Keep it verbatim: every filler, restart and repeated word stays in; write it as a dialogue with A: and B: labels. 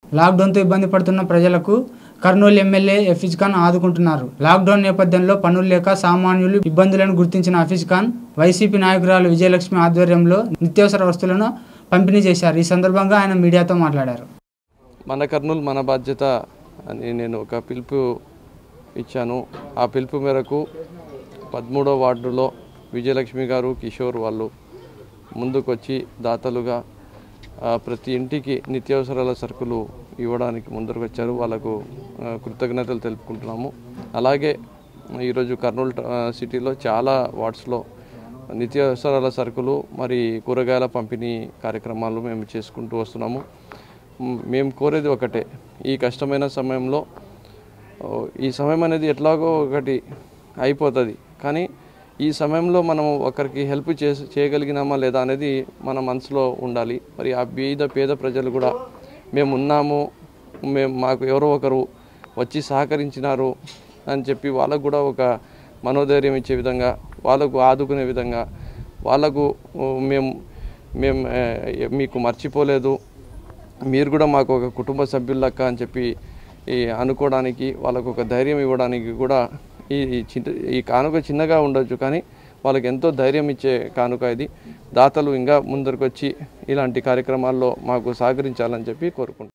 A: లాక్డౌన్తో ఇబ్బంది పడుతున్న ప్రజలకు కర్నూలు ఎమ్మెల్యే హఫీజ్ ఖాన్ ఆదుకుంటున్నారు. లాక్డౌన్ నేపథ్యంలో పనులు లేక సామాన్యులు ఇబ్బందులను గుర్తించిన హఫీజ్ ఖాన్ వైసీపీ నాయకురాలు విజయలక్ష్మి ఆధ్వర్యంలో నిత్యావసర వస్తువులను పంపిణీ చేశారు. ఈ సందర్భంగా ఆయన మీడియాతో మాట్లాడారు.
B: మన కర్నూలు మన బాధ్యత అని నేను ఒక పిలుపు ఇచ్చాను. ఆ పిలుపు మేరకు పదమూడో వార్డులో విజయలక్ష్మి గారు, కిషోర్ వాళ్ళు ముందుకొచ్చి దాతలుగా ప్రతి ఇంటికి నిత్యావసరాల సరుకులు ఇవ్వడానికి ముందరకు వచ్చారు. వాళ్ళకు కృతజ్ఞతలు తెలుపుకుంటున్నాము. అలాగే ఈరోజు కర్నూలు సిటీలో చాలా వార్డ్స్లో నిత్యావసరాల సరుకులు మరి కూరగాయల పంపిణీ కార్యక్రమాలు మేము చేసుకుంటూ వస్తున్నాము. మేము కోరేది ఒకటే, ఈ కష్టమైన సమయంలో ఈ సమయం అనేది ఎట్లాగో ఒకటి అయిపోతుంది, కానీ ఈ సమయంలో మనం ఒకరికి హెల్ప్ చే చేయగలిగినామా లేదా అనేది మన మనసులో ఉండాలి. మరి ఆ బీద పేద ప్రజలు కూడా మేము ఉన్నాము, మేము మాకు ఎవరో ఒకరు వచ్చి సహకరించినారు అని చెప్పి వాళ్ళకు కూడా ఒక మనోధైర్యం ఇచ్చే విధంగా, వాళ్ళకు ఆదుకునే విధంగా, వాళ్ళకు మేము మేము మీకు మర్చిపోలేదు, మీరు కూడా మాకు ఒక కుటుంబ సభ్యులక్క అని చెప్పి అనుకోవడానికి, వాళ్ళకు ఒక ధైర్యం ఇవ్వడానికి కూడా ఈ చిన్న ఈ కానుక చిన్నగా ఉండొచ్చు, కానీ వాళ్ళకి ఎంతో ధైర్యం ఇచ్చే కానుక ఇది. దాతలు ఇంకా ముందరకు వచ్చి ఇలాంటి కార్యక్రమాల్లో మాకు సహకరించాలని చెప్పి కోరుకుంటున్నాను.